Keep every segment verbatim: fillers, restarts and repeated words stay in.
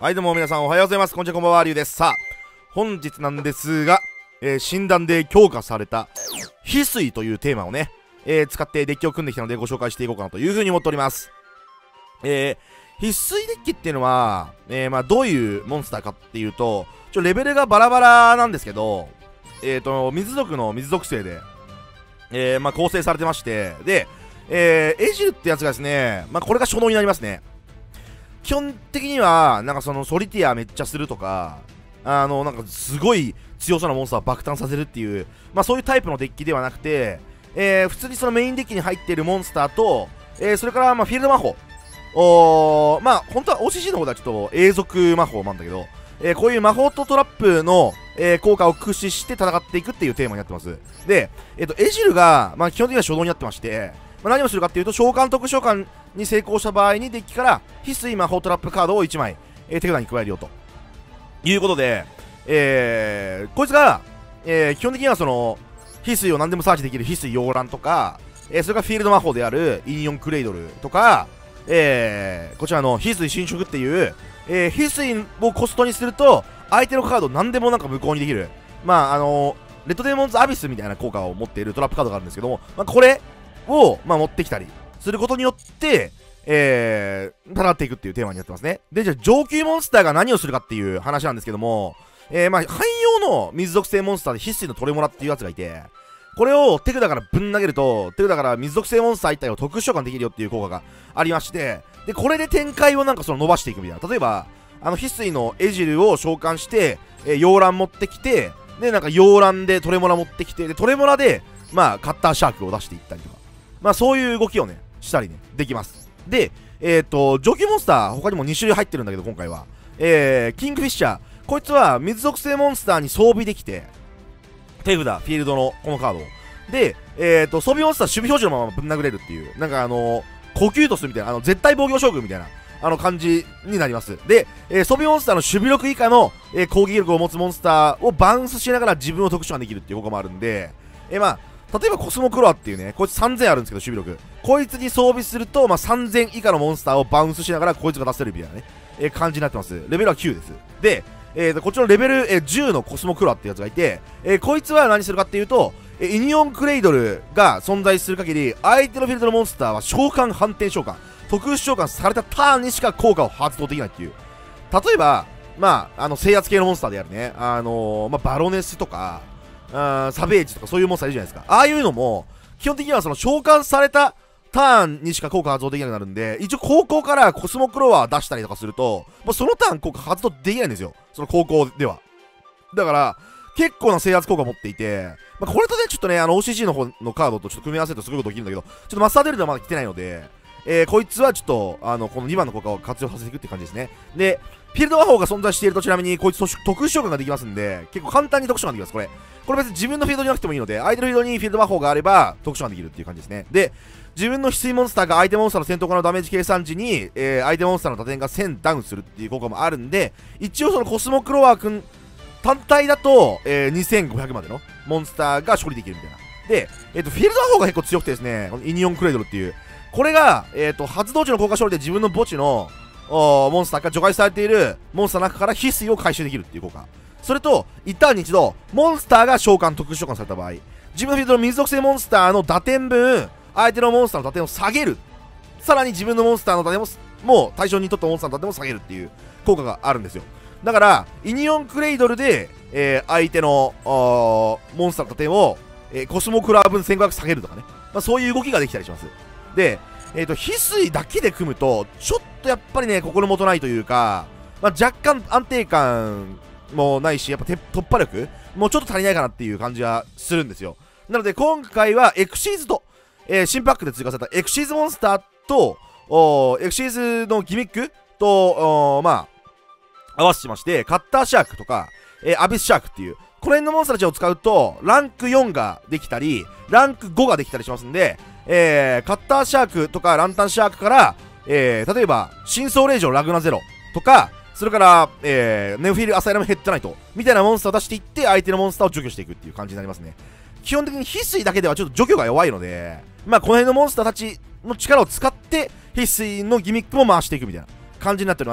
はい、どうも皆さんおはようございます。こんにちは、こんばんは、りゅうです。さあ、本日なんですが、えー、診断で強化された翡翠というテーマをね、えー、使ってデッキを組んできたのでご紹介していこうかなというふうに思っております。えー、翡翠デッキっていうのは、えー、まあどういうモンスターかっていうと、ちょレベルがバラバラなんですけど、えーと、水族の水属性で、えー、まあ構成されてまして、で、えー、エジルってやつがですね、まあこれが初動になりますね。基本的には、なんかそのソリティアめっちゃするとか、あの、なんかすごい強そうなモンスターを爆誕させるっていう、まあそういうタイプのデッキではなくて、えー、普通にそのメインデッキに入っているモンスターと、えー、それからまあフィールド魔法、おまあ本当は オーシーシー の方ではちょっと永続魔法なんだけど、えー、こういう魔法とトラップの、えー、効果を駆使して戦っていくっていうテーマになってます。で、えっ、と、エジルが、まあ基本的には初動になってまして、まあ、何をするかっていうと、召喚特殊召喚に成功した場合にデッキから翡翠魔法トラップカードをいちまい、えー、手札に加えるよということで、えー、こいつが、えー、基本的にはその翡翠を何でもサーチできる翡翠溶卵とか、えー、それからフィールド魔法であるイニオンクレイドルとか、えー、こちらの翡翠侵食っていう、えー、翡翠をコストにすると相手のカード何でもなんか無効にできる、まああのー、レッドデーモンズアビスみたいな効果を持っているトラップカードがあるんですけども、まあ、これを、まあ、持ってきたりすることによって、えー、戦っていくっていうテーマになってますね。で、じゃあ上級モンスターが何をするかっていう話なんですけども、えー、まあ汎用の水属性モンスターで翡翠のトレモラっていうやつがいて、これを手札からぶん投げると、手札から水属性モンスター一体を特殊召喚できるよっていう効果がありまして、で、これで展開をなんかその伸ばしていくみたいな。例えば、あの翡翠のエジルを召喚して、えー、溶卵持ってきて、で、なんか溶卵でトレモラ持ってきて、で、トレモラで、まあ、カッターシャークを出していったりとか、まあ、そういう動きをね、したりね、できます。で、えっ、ー、と、上級モンスター、他にもに種類入ってるんだけど、今回は。えー、キングフィッシャー。こいつは水属性モンスターに装備できて、手札、フィールドのこのカードを。で、えっ、ー、と、装備モンスター、守備表示のままぶん殴れるっていう、なんかあのー、呼吸とするみたいな、あの、絶対防御将軍みたいな、あの感じになります。で、えー、装備モンスターの守備力以下の、えー、攻撃力を持つモンスターをバウンスしながら自分を特殊化できるっていう効果もあるんで、えー、まあ、例えばコスモクロアっていうね、こいつさんぜんあるんですけど、守備力。こいつに装備すると、まあ、さんぜん以下のモンスターをバウンスしながらこいつが出せるみたいなね、えー、感じになってます。レベルはきゅうです。で、えーと、こっちのレベル、えー、じゅうのコスモクロアってやつがいて、えー、こいつは何するかっていうと、えー、イニオンクレイドルが存在する限り、相手のフィールドのモンスターは召喚反転召喚、特殊召喚されたターンにしか効果を発動できないっていう。例えば、まあ、あの、制圧系のモンスターであるね、あのー、まあ、バロネスとか、あサベージとかそういうモンスターいるじゃないですか。ああいうのも、基本的にはその召喚されたターンにしか効果発動できなくなるんで、一応高校からコスモクロワー出したりとかすると、もうそのターン効果発動できないんですよ。その高校では。だから、結構な制圧効果を持っていて、まあ、これとね、ちょっとね、あの オーシーシー の方のカードとちょっと組み合わせるとすごいこと起きるんだけど、ちょっとマスターデルではまだ来てないので、えー、こいつはちょっと、あの、このにばんの効果を活用させていくって感じですね。で、フィールド魔法が存在しているとちなみに、こいつ特殊召喚ができますんで、結構簡単に特殊召喚できます、これ。これ別に自分のフィールドになくてもいいので、相手のフィールドにフィールド魔法があれば、特殊召喚できるっていう感じですね。で、自分の翡翠モンスターが相手モンスターの戦闘からのダメージ計算時に、えー、相手モンスターの打点がせんダウンするっていう効果もあるんで、一応そのコスモクロワー君単体だと、えー、にせんごひゃくまでのモンスターが処理できるみたいな。で、えっ、ー、と、フィールド魔法が結構強くてですね、イニオンクレイドルっていう、これが、えっ、ー、と、発動時の効果処理で自分の墓地のモンスターが除外されているモンスターの中から翡翠を回収できるっていう効果。それと、一旦に一度、モンスターが召喚、特殊召喚された場合、自分のフィールドの水属性モンスターの打点分、相手のモンスターの打点を下げる。さらに自分のモンスターの打点も、もう対象にとったモンスターの打点も下げるっていう効果があるんですよ。だから、イニオンクレイドルで、えー、相手のモンスターの打点を、えー、コスモクラー分せんごひゃく下げるとかね。まあ、そういう動きができたりします。で、えっ、ー、と、翡翠だけで組むと、ちょっとやっぱりね、心もとないというか、まあ、若干安定感もないし、やっぱ突破力もうちょっと足りないかなっていう感じはするんですよ。なので、今回はエクシーズと、えー、新パックで追加されたエクシーズモンスターと、エクシーズのギミックと、まあ、合わせてまして、カッターシャークとか、えー、アビスシャークっていう、この辺のモンスターたちを使うと、ランクよんができたり、ランクごができたりしますんで、えー、カッターシャークとかランタンシャークから、えー、例えば、深層霊場ラグナゼロとか、それから、えー、ネオフィールアサイラムヘッドナイトみたいなモンスターを出していって、相手のモンスターを除去していくっていう感じになりますね。基本的に翡翠だけではちょっと除去が弱いので、まあ、この辺のモンスターたちの力を使って、翡翠のギミックも回していくみたいな感じになっております。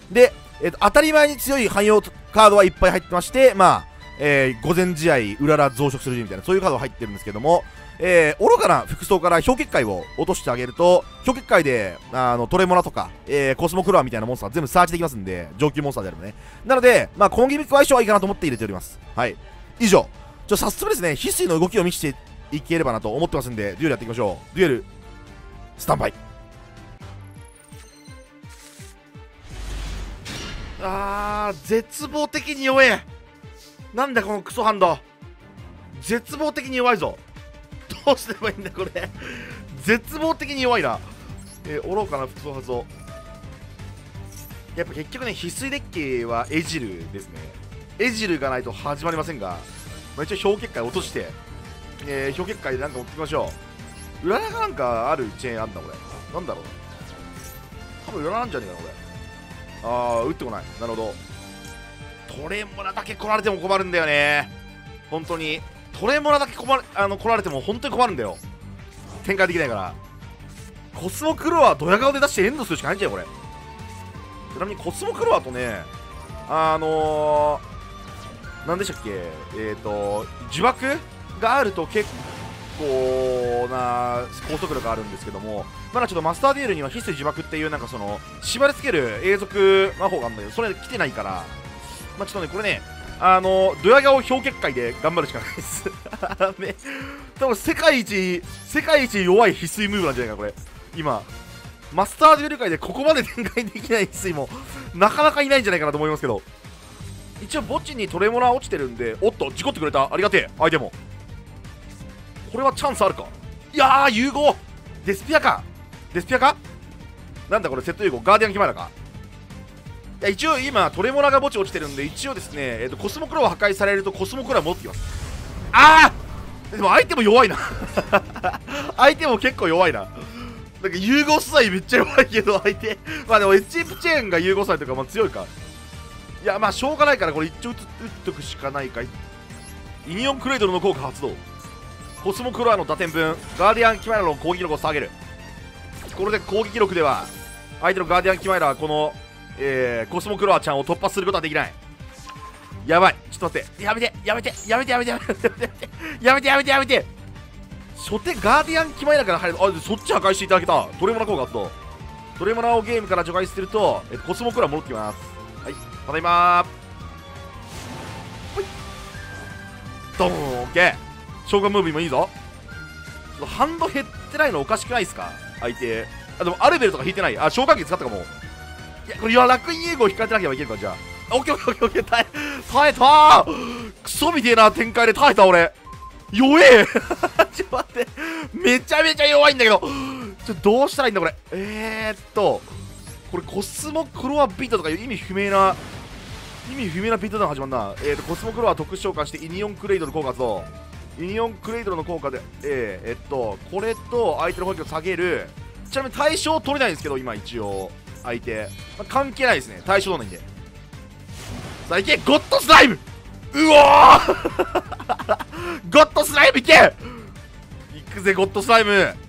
で、えーと、当たり前に強い汎用カードはいっぱい入ってまして、まあ、えー、午前試合、うらら増殖するみたいな、そういうカードが入ってるんですけども、えー、愚かな服装から氷結界を落としてあげると、氷結界で、あの、トレモラとか、えー、コスモクロアみたいなモンスター全部サーチできますんで、上級モンスターであればね。なので、まあ、コンギミック相性はいいかなと思って入れております。はい。以上。ちょ、早速ですね、翡翠の動きを見せていければなと思ってますんで、デュエルやっていきましょう。デュエル、スタンバイ。あー、絶望的に弱え。なんだこのクソハンド。絶望的に弱いぞ。どうすればいいんだこれ。絶望的に弱いな。えー、愚かな服装発動。やっぱ結局ね、翡翠デッキはエジルですね。エジルがないと始まりませんが、まあ、一応氷結界落として、えー、氷結界でなんか持ってきましょう。裏がなんかあるチェーンあんだこれ。なんだろう。多分裏なんじゃねえかなこれ。あー、打ってこない。なるほど。トレモラだけ来られても困るんだよね。本当に。トレモラだけ困る、あの来られても本当に困るんだよ。展開できないから。コスモクロアドヤ顔で出してエンドするしかないんじゃんこれ。ちなみにコスモクロアとね、あのー、なんでしたっけ、えっ、ー、と呪縛があると結構な高速力があるんですけども、まだちょっとマスターデュエルには翡翠呪縛っていうなんかその縛り付ける永続魔法があるんだけど、それ来てないから、まあ、ちょっとねこれね、あのドヤ顔氷結界で頑張るしかないですね。多分世界一世界一弱い翡翠ムーブなんじゃないかこれ。今マスターデュエル界でここまで展開できない翡翠もなかなかいないんじゃないかなと思いますけど、一応墓地にトレモラ落ちてるんで、おっと事故ってくれた、ありがてえ。相手もこれはチャンスあるか。いやー融合デスピアか。デスピアかなんだこれ、セット融合ガーディアンキマイラか。いや一応今トレモラが墓地落ちてるんで、一応ですね、えー、とコスモクロア破壊されるとコスモクロア戻ってきます。ああでも相手も弱いな相手も結構弱いな。なんか融合素材めっちゃ弱いけど相手まあでもエッチープチェーンが融合素材とかまあ強いか。いやまあしょうがないからこれ一応打っとくしかないかい。イニオンクレイドルの効果発動。コスモクロアの打点分ガーディアンキマイラの攻撃力を下げる。これで攻撃力では相手のガーディアンキマイラはこの、えー、コスモクロアちゃんを突破することはできない。やばい、ちょっと待って、やめてやめてやめてやめてやめてやめてやめてやめてやめて。初手ガーディアンキマイラから入る。あ、そっち破壊していただけた。トレモラ効果発動。トレモラをゲームから除外すると、えコスモクロア戻ってきます。はい、ただいまー。ほいドーン。オッケー。召喚ムーブもいいぞ。ハンド減ってないのおかしくないですか相手。あ、でもアルベルとか引いてない。あ、召喚機使ったかも。いやこれ、いや楽印融合引かれてなければいけるか。じゃあオッケーオッケーオッケーオッケー。耐え耐えたー。クソみてえな展開で耐えた俺。弱えちょっと待って、めちゃめちゃ弱いんだけど、ちょっとどうしたらいいんだこれ。えー、っとこれコスモクロアビートとかいう意味不明な意味不明なビートダウン始まるな。えー、っとコスモクロア特殊召喚してイニオンクレイドル効果とイニオンクレイドルの効果で、えー、えっとこれと相手の攻撃を下げる。ちなみに対象取れないんですけど今一応相手、まあ、関係ないですね。対象取れないんで。さあいけゴッドスライム。うおーゴッドスライムいけ。いくぜゴッドスライム。え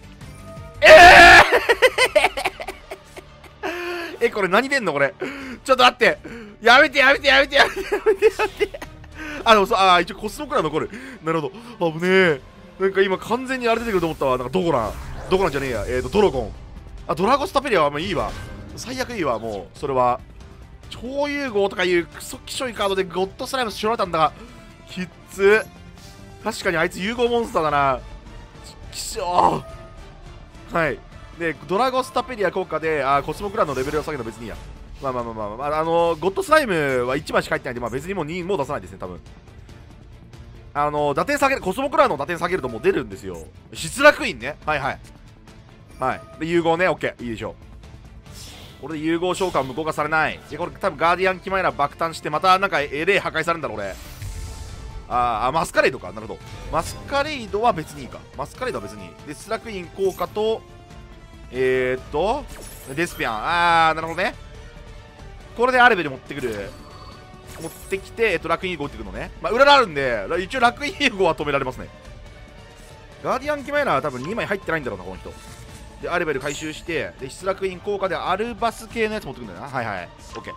ーえこれ何出んのこれ。ちょっと待って、やめてやめてやめてやめてやめてやめて。あでもさあ一応コスモクラ残る。なるほど、危ねえ。なんか今完全にあれ出てくると思ったわ。なんかドコランドコランじゃねえや、えーとドラゴン。あドラゴスタペリアはもういいわ。最悪いいわ。もうそれは超融合とかいうクソきしょいカードでゴッドスライムしられたんだがきっつ。確かにあいつ融合モンスターだな。きしょー。はいでドラゴスタペリア効果であコスモクランのレベルを下げるの別にいいや。まあまあまあまあ、まあ、あのー、ゴッドスライムはいちまいしか入ってないんで、まあ、別にもうにもう出さないですね多分。あのー、打点下げるコスモクランの打点下げるともう出るんですよ。失楽院ね。はいはいはいで融合ね。オッケーいいでしょう。これで融合召喚無効化されない。でこれ多分ガーディアンキマイラ爆誕してまたなんかエレイ破壊されるんだろう俺。あーあマスカレードか。なるほど。マスカレードは別にいいか。マスカレードは別にでスラクイン効果とえー、っとデスピアン。ああなるほどね。これでアルベル持ってくる持ってきて、えっと、楽印融合打ってくるのね。まあ裏があるんで一応楽印融合は止められますね。ガーディアンキマイラは多分にまい入ってないんだろうなこの人で。アルベル回収してで失楽印効果でアルバス系のやつ持ってくるんだよな。はいはいオッケー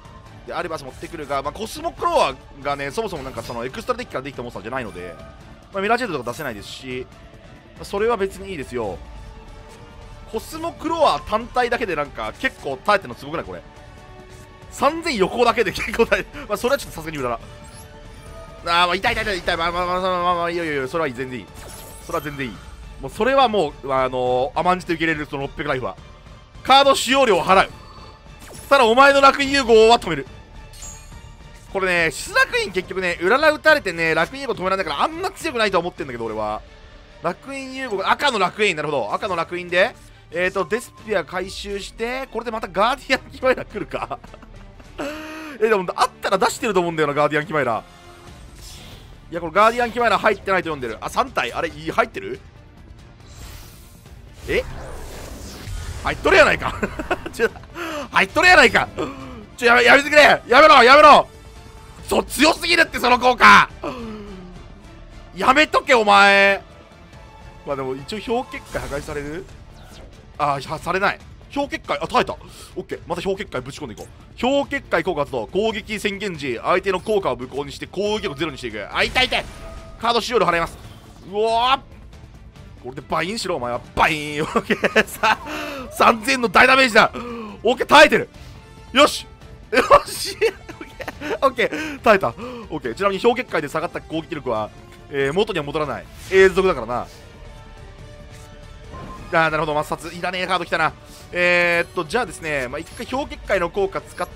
であれば持ってくるが、まあ、コスモクロワがねそもそもなんかそのエクストラデッキからできたモンスターじゃないので、まあ、ミラージェットとか出せないですし、まあ、それは別にいいですよ。コスモクロワ単体だけでなんか結構耐えてるのすごくない？これさんぜん横だけで結構耐えてまあそれはちょっとさすがに無駄な。あーまあ痛い痛い痛い痛い、まあまあまあまあまあまあいいよいいよ、それは全然いい、それは全然いい。もうそれはもうあのー、甘んじて受け入れる。そのろっぴゃくライフはカード使用料を払う。ただお前の楽園融合は止める。これね失楽園結局ねうらら打たれてね楽園融合止められないからあんな強くないとは思ってんだけど、俺は楽園融合赤の楽園、なるほど赤の楽園でえーとデスピア回収して、これでまたガーディアンキマイラ来るかえでもあったら出してると思うんだよなガーディアンキマイラ。いやこれガーディアンキマイラ入ってないと読んでる。あさん体あれいい入ってる？え入っとるやないかちょ入っとるやないかちょやめやめてくれ、やめろやめろ、そう強すぎるってその効果やめとけお前。まあでも一応氷結界破壊される。ああされない。氷結界あ耐えた。オッケー、また氷結界ぶち込んでいこう。氷結界効果発動、攻撃宣言時相手の効果を無効にして攻撃力ゼロにしていく。あ痛い痛い、カード使用料払います。うわーこれでバインしろお前は。バインオッケーささんぜんの大ダメージだ。オッケー耐えてる。よしよしオッケー耐えた。オッケー、ちなみに氷結界で下がった攻撃力は、えー、元には戻らない永続だからな。あーなるほど、抹殺いらねえカードきたな。えー、っとじゃあですね、まあ、一回氷結界の効果使って、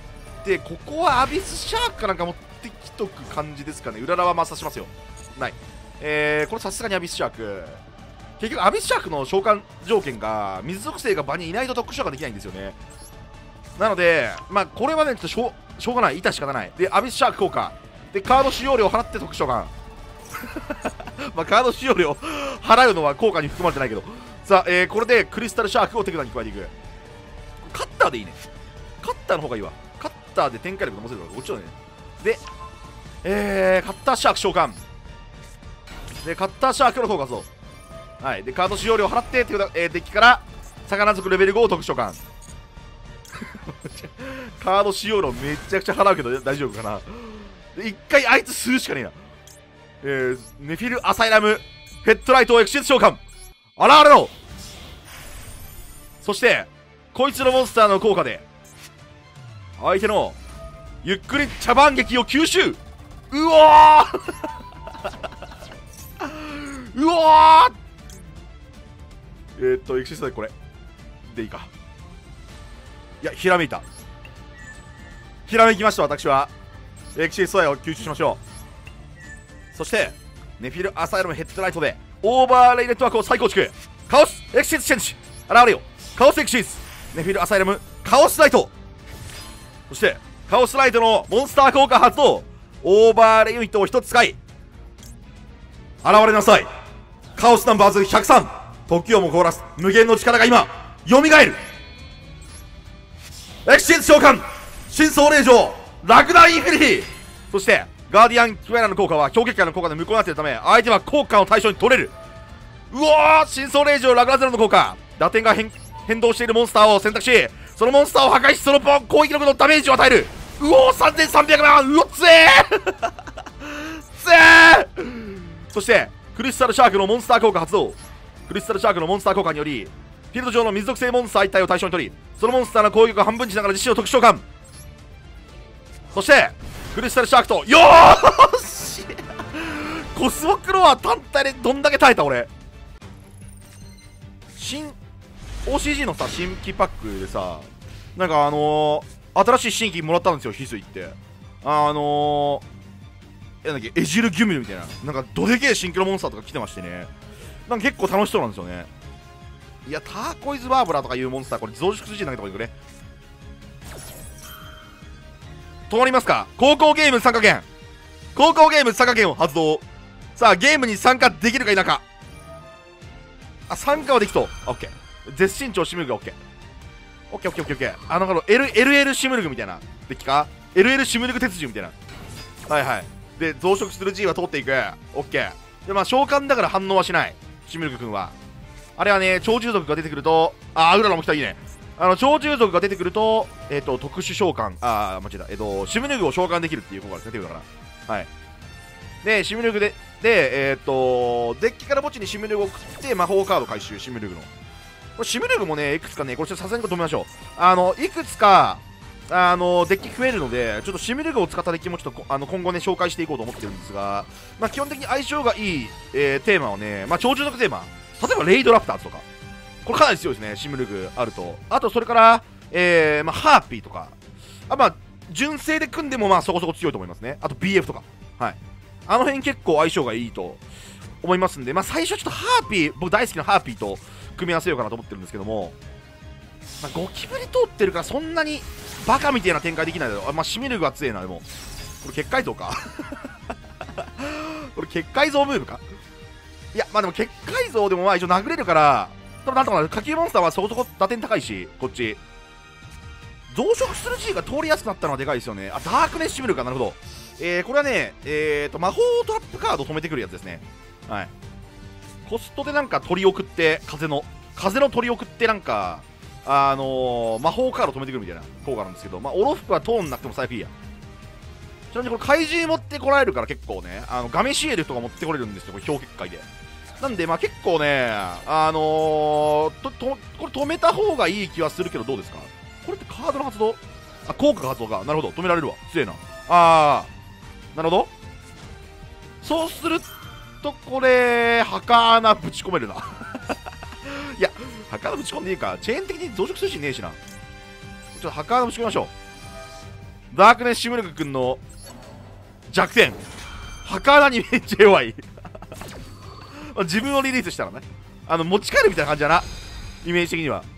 ここはアビスシャークかなんか持ってきとく感じですかね。うららは抹殺しますよ。ない。えー、これさすがにアビスシャーク、結局アビスシャークの召喚条件が水属性が場にいないと特殊召喚できないんですよね。なのでまあこれはねちょっとしょうしょうがない、致し方ない。でアビスシャーク効果でカード使用料を払って特殊召喚まあカード使用料払うのは効果に含まれてないけど、さあ、えー、これでクリスタルシャークを手札に加えていく。カッターでいいね。カッターの方がいいわ。カッターで展開力が乗せるからこっちだね。でえー、カッターシャーク召喚でカッターシャークの効果そうはい、でカード使用料を払ってっていう、えー、デッキから魚族レベルごを特殊召喚カード使用料めちゃくちゃ払うけど大丈夫かな。で一回あいつ吸うしかねえな。えー、ネフィルアサイラムヘッドライトをエクシス召喚現れろ。そしてこいつのモンスターの効果で相手のゆっくり茶番劇を吸収。うわーうわーえー、っとエクシスだこれでいいか。いやひらめいたひらめきました。私はエクシスソヤを吸収しましょう。そしてネフィルアサイラムヘッドライトでオーバーレイネットワークを再構築。カオスエクシスチェンジ現れよ。カオスエクシスネフィルアサイラムカオスライト。そしてカオスライトのモンスター効果発動。オーバーレイユニットをひとつ使い現れなさい。カオスナンバーズひゃくさん時をも凍らす無限の力が今蘇る。エクシス召喚深層霊場ラグナーインフィニティ。そしてガーディアンキメラの効果は氷結界の効果で無効になっているため相手は効果を対象に取れる。うわー深層霊場ラグナゼロの効果打点が変変動しているモンスターを選択しそのモンスターを破壊しその攻撃力のダメージを与える。うおーさんぜんさんびゃくまんうおっつえーつえーそしてクリスタルシャークのモンスター効果発動。クリスタルシャークのモンスター効果によりフィールド上の水属性モンスター一体を対象に取りそのモンスターの攻撃を半分にしながら実施を特殊召喚。そしてクリスタルシャークとよーしコスモクロワ単体でどんだけ耐えた俺。新 オーシージー のさ新規パックでさなんかあのー、新しい新規もらったんですよ翡翠って。あのー、なんだっけエジルギュミルみたいななんかどでけえ新キロモンスターとか来てましてね、なんか結構楽しそうなんですよね。いやターコイズバーブラとかいうモンスターこれ増殖筋投げた方がいいこれ。止まりますか。高校ゲーム参加権高校ゲーム参加権を発動。さあゲームに参加できるか否か。あ参加はできそう。あオッケー絶身長シムルグがオッケーオッケーオッケーオッケーオッケーあの Lエルエル シムルグみたいなデッキか エルエル シムルグ鉄獣みたいなはいはいで増殖する G は通っていくオッケーでまあ召喚だから反応はしないシムルグ君は。あれはね超獣族が出てくるとあーウララも来たいいねあの鳥獣族が出てくると、えっ、ー、と特殊召喚、あー間違えた、えっ、ー、とシムヌグを召喚できるっていう効果が出てくるから、はい。でシムヌグででえっ、ー、とデッキから墓地にシムヌグを送って魔法カード回収。シムヌグのこれシムヌグもねいくつかね、これさすがに止めましょう。あのいくつかあのデッキ増えるので、ちょっとシムヌグを使ったデッキもちょっとあの今後ね紹介していこうと思ってるんですが、まあ、基本的に相性がいい、えー、テーマをね、まあ、鳥獣族テーマ、例えばレイドラプターズとか、これかなり強いですね、シムヌグあると。あとそれから、えーまあ、ハーピーとか、あまあ純正で組んでもまあそこそこ強いと思いますね。あと ビーエフ とか、はい、あの辺結構相性がいいと思いますんで、まあ、最初ちょっとハーピー、僕大好きなハーピーと組み合わせようかなと思ってるんですけども、まあ、ゴキブリ通ってるからそんなにバカみたいな展開できないだろう。あ、まあ、シミルグは強いな。でもこれ結界像かこれ結界像ムーブか。いやまあでも結界像でもまあ一応殴れるから、多分なんとかなる。下級モンスターはそこそこ打点高いし、こっち増殖する G が通りやすくなったのはでかいですよね。あ、ダークネスシミルグか。なるほど。えー、これはね、えーと魔法トラップカードを止めてくるやつですね。はい。コストでなんか取り送って、風の風の取り送ってなんかあのー、魔法カード止めてくるみたいな効果なんですけど、まあオロフクはトーンなくても最悪いいや。ちなみにこれ怪獣持ってこられるから結構ね、あのガメシエルとか持ってこれるんですよ、これ氷結界で。なんでまあ結構ね、あのー、ととこれ止めた方がいい気はするけど、どうですかこれってカードの発動、あ、効果が発動か。なるほど、止められるわ。強いな。あー、なるほど。そうするとこれハカーナぶち込めるないやハカーナぶち込んでいいか。チェーン的に増殖するしねえしな。ちょっとハカーナぶち込みましょう。ダークネスシムルグ君の弱点、ハカーナにめっちゃ弱い自分をリリースしたらね、あの持ち帰るみたいな感じだな、イメージ的には。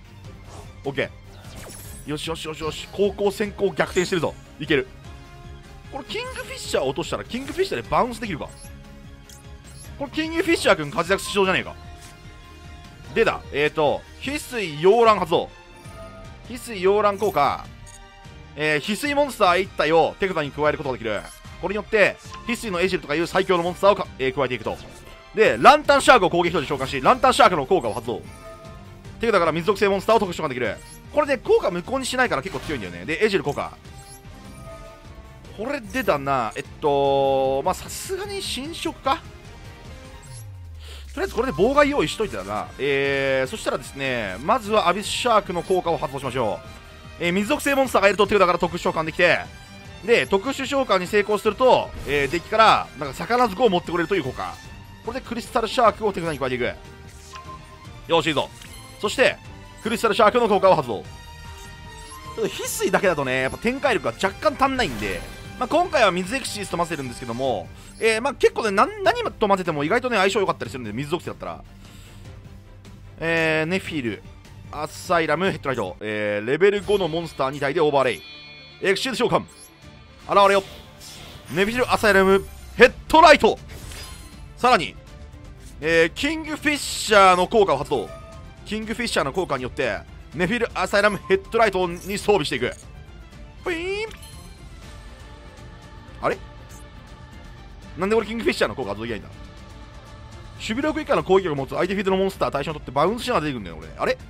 OK、 よしよしよしよし、高校先行逆転してるぞ。いける。これキングフィッシャー落としたらキングフィッシャーでバウンスできるか。これキングフィッシャー君活躍しそうじゃねえか。でだ、えーと翡翠溶卵発動。翡翠溶卵効果、えー、翡翠モンスターいち体を手札に加えることができる。これによって翡翠のエジルとかいう最強のモンスターをか、えー、加えていくと。でランタンシャークを攻撃表示召喚し、ランタンシャークの効果を発動。手札から水属性モンスターを特殊召喚できる。これで効果無効にしないから結構強いんだよね。でエジル効果、これでだな、えっとまあさすがに新色か。とりあえずこれで妨害用意しといてだな。えー、そしたらですね、まずはアビスシャークの効果を発動しましょう。えー、水属性モンスターがいると手札から特殊召喚できて、で特殊召喚に成功すると、えー、デッキからなんか魚族を持ってこれるという効果。これでクリスタルシャークを手札に加えていく。よしいいぞ。そしてクリスタルシャークの効果を発動。翡翠だけだとねやっぱ展開力が若干足んないんで、まあ、今回は水エクシスと混ぜるんですけども、えー、まあ結構ね 何, 何と混ぜても意外とね相性良かったりするんで、水属性だったら、えー、ネフィル、アサイラム、ヘッドライト、えー、レベルごのモンスターに体でオーバーレイ、エクシール召喚現れよ。ネフィル、アサイラム、ヘッドライト、さらに、えー、キングフィッシャーの効果を発動。キングフィッシャーの効果によってネフィル、アサイラム、ヘッドライトに装備していく。ピーン。あれなんで俺キングフィッシャーの効果発動できないんだ。守備力以下の攻撃力を持つ相手フィールドのモンスター対象にとってバウンスしながら出てくるんだよ俺。あれ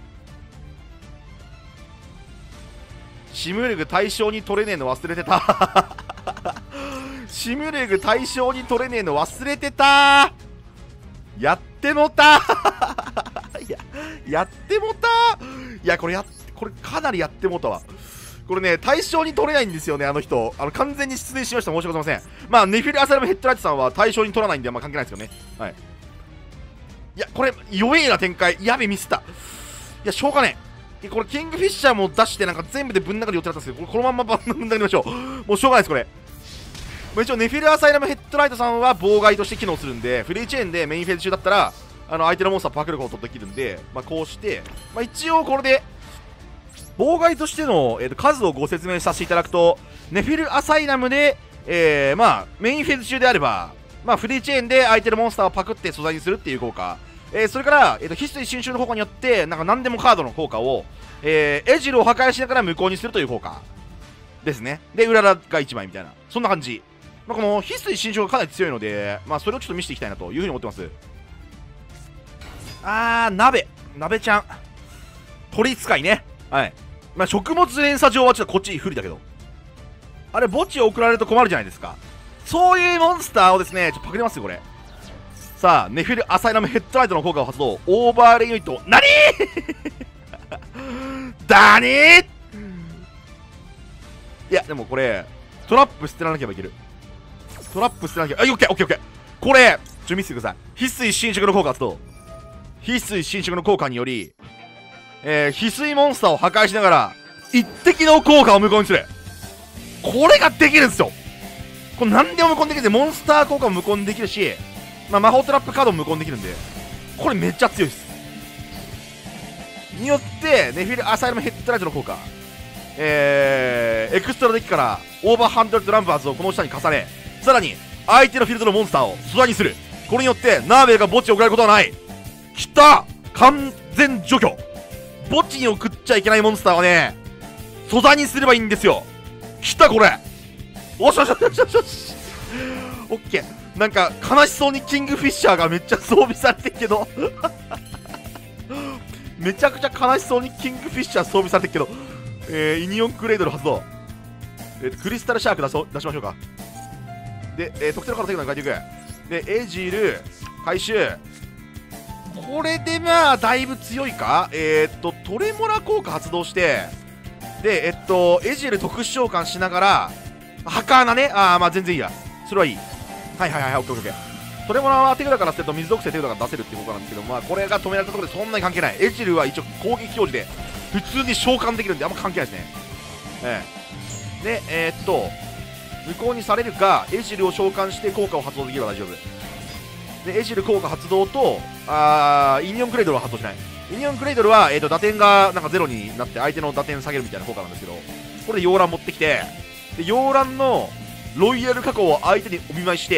シムレグ対象に取れねえの忘れてたシムレグ対象に取れねえの忘れてた。やってもたいややってもた。いやこれやこれかなりやってもたわ。これね対象に取れないんですよね、あの人。あの完全に失念しました、申し訳ございません。まあネフィル・アサラム・ヘッドライトさんは対象に取らないんで、まあ関係ないですけどね。はい。いやこれ弱えな展開、やべミスった。いやしょうがねえ。これキングフィッシャーも出してなんか全部でぶん殴る予定だったんですけど、これこのまんまぶん殴りましょう。もうしょうがないですこれ。一応ネフィル・アサイラム・ヘッドライトさんは妨害として機能するんで、フリーチェーンでメインフェーズ中だったらあの相手のモンスターパクることができるんで、まあ、こうして、まあ、一応これで妨害としての、えー、と数をご説明させていただくと、ネフィル・アサイラムで、えーまあ、メインフェーズ中であれば、まあ、フリーチェーンで相手のモンスターをパクって素材にするっていう効果、えー、それから、えー、と翡翠新種の効果によってなんか何でもカードの効果を、えー、エジルを破壊しながら無効にするという効果ですね。で裏ラがいちまいみたいな、そんな感じ。まあ、この翡翠新種がかなり強いので、まあ、それをちょっと見せていきたいなというふうに思ってます。あー鍋鍋ちゃん鳥使いね。 はい。まあ、食物連鎖上はちょっとこっち不利だけど。あれ、墓地を送られると困るじゃないですか。そういうモンスターをですね、ちょっとパクりますよ、これ。さあ、ネフィル・アサイラム・ヘッドライトの効果を発動。オーバーレイユニット。なにーだにーいや、でもこれ、トラップ捨てらなければいける。トラップ捨てらなきゃ、あ、オッケー、オッケー、オッケー。これ、ちょ、見せてください。翡翠侵食の効果発動。翡翠侵食の効果により、えー、翡翠モンスターを破壊しながら、一滴の効果を無効にする。これができるんですよ。これ何でも無効にできるんで、モンスター効果も無効にできるし、まあ、魔法トラップカードも無効にできるんで、これめっちゃ強いです。によって、ネフィル・アサイラム・ヘッドライトの効果。えー、エクストラデッキからオーバーハンドルドランバーズをこの下に重ね、さらに相手のフィールドのモンスターを素材にする。これによってナーベルが墓地を送られることはない。きた完全除去。墓地に送っちゃいけないモンスターはね、素材にすればいいんですよ。きたこれ。おしょしょしょしょしょし。オッケー。なんか悲しそうにキングフィッシャーがめっちゃ装備されてるけどめちゃくちゃ悲しそうにキングフィッシャー装備されてるけど、えー、イニオンクレイドル発動。えー、クリスタルシャーク出そ出しましょうか。で、えー、特定のカードテクノに変えていく。で、エジル回収。これでまあだいぶ強いか。えー、っとトレモラ効果発動して、でえっとエジル特殊召喚しながらハカーナね。ああ、まあ全然いいや、それはいい。はいはいはい、オッケーオッケー。トレモラは手札から捨てると水属性手札から出せるっていうことなんですけど、まあこれが止められたところでそんなに関係ない。エジルは一応攻撃表示で普通に召喚できるんであんま関係ないですね。ええで、えー、っと無効にされるか、エジルを召喚して効果を発動できれば大丈夫で、エジル効果発動と、あーイニオンクレイドルは発動しない。イニオンクレイドルは、えー、と打点がなんかゼロになって相手の打点下げるみたいな効果なんですけど、これで洋蘭持ってきて、で洋蘭のロイヤル加工を相手にお見舞いして、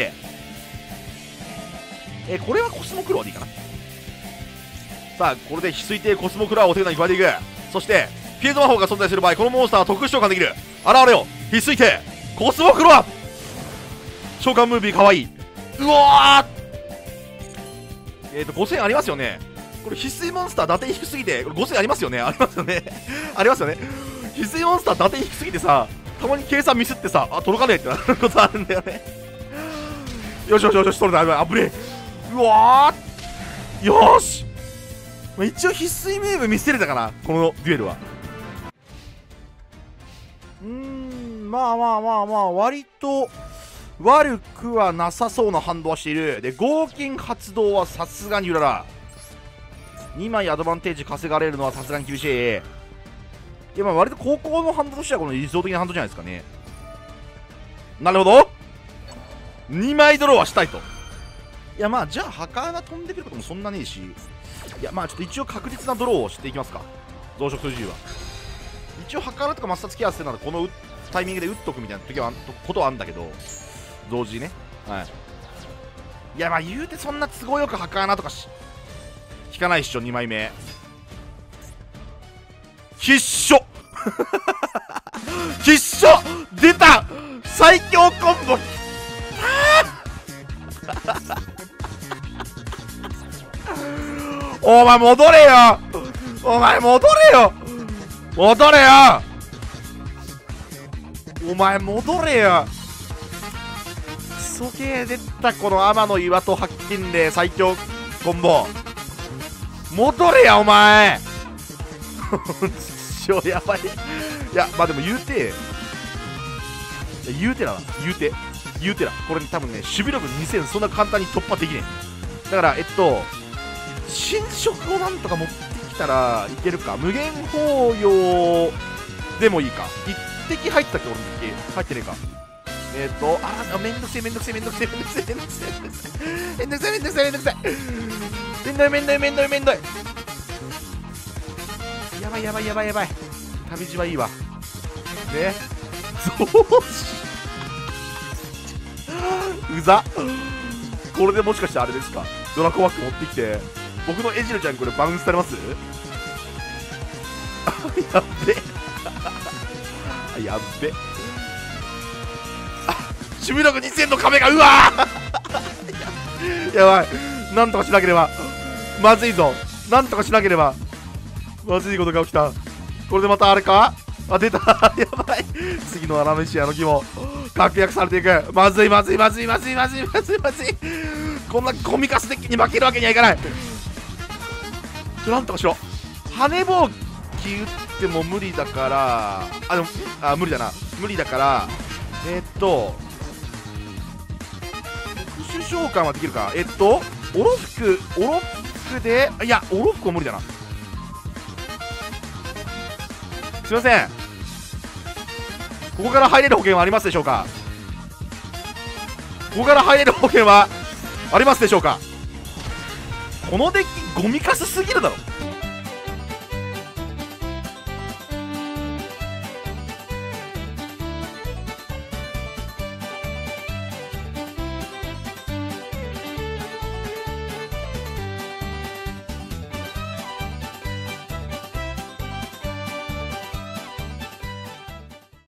えー、これはコスモクロワでいいかな。さあ、これで翡翠帝コスモクラーを手札に加えていく。そしてフィールド魔法が存在する場合、このモンスターは特殊召喚できる。現れよ翡翠帝コスモクロア。召喚ムービーかわいい。うわー、えっ、ー、とごせんありますよね。これ翡翠モンスター打点低すぎて、これごせんありますよね。ありますよねありますよね。翡翠モンスター打点低すぎてさ、たまに計算ミスってさ、あ、届かねえってなることあるんだよねよしよしよし、取れた。あぶねえ。うわー、よーし、まあ、一応翡翠ムーブ見せれたかな、このデュエルは。うーん、まあまあまあまあ、割と悪くはなさそうな反動はしている。で、合金発動はさすがにうらら。にまいアドバンテージ稼がれるのはさすがに厳しい。いや、まあ割と高校の反動としてはこの理想的な反動じゃないですかね。なるほど、にまいドローはしたいと。いや、まあじゃあハカーが飛んでくることもそんなねえし、いや、まあちょっと一応確実なドローをしていきますか、増殖と自由は。一応ハカーとか抹殺ケアするならこのタイミングで打っとくみたいな時はことはあるんだけど、同時にね。はい。いや、まあ言うてそんな都合よくハカーナとかし引かないっしょ。にまいめ必勝必勝出た、最強コンボお前戻れよ、お前戻れよ、戻れよ、お前戻れよ。クソゲー出た、この天の岩と発見で最強コンボ。戻れやお前ちょやばい。いや、まあでも言うて言うてだな、言うて言うてだ、これ多分ね守備力にせんそんな簡単に突破できねえ。だからえっと侵食をなんとか持ってきたらいけるか。無限包容でもいいか。一滴入ったっけ、俺の時入ってねえか。えっとあー、めんどくせえめんどくせえめんどくせえめんどくせえめんどくせえめんどくせえめんどくせえめんどくせえめんどくせえめんどいめんどいめんどいめんどい。やばいやばいやばいやばい。旅路はいいわね。増子うざ。これでもしかしてあれですか、ドラコワック持ってきて僕のエジルちゃんこれバウンスされますやっべやっべ守備力にせんの壁が、うわーやばい、なんとかしなければまずいぞ、なんとかしなければまずいことが起きた。 これでまたあれか。あ、出たやばい。次のアラメシアの疑問確約されていく。まずいまずいまずいまずいまずいまずいまずい。こんなゴミカスデッキに負けるわけにはいかない。ちょ、なんとかしろ。羽ぼうき打っても無理だから、あ、でも、あ、無理だな。無理だから、えー、っと、特殊召喚はできるか。えっと、オロフク、オロフクで、いや、オロフクは無理だな。すいません。ここから入れる保険はありますでしょうか。ここから入れる保険はありますでしょうか。このデッキゴミカスすぎるだろ。